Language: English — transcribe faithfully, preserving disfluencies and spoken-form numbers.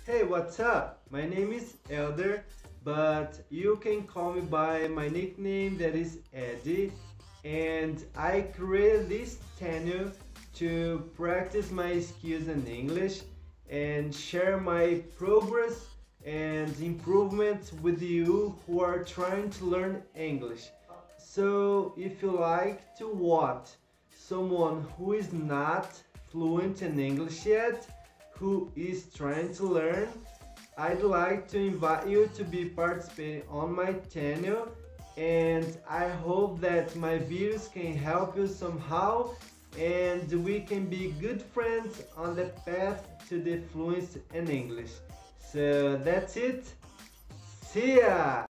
Hey, what's up? My name is Elder, but you can call me by my nickname that is Eddie. And I created this channel to practice my skills in English and share my progress and improvements with you who are trying to learn English. So, if you like to watch someone who is not fluent in English yet, who is trying to learn, I'd like to invite you to be participating on my channel, and I hope that my videos can help you somehow and we can be good friends on the path to the fluency in English. So that's it. See ya!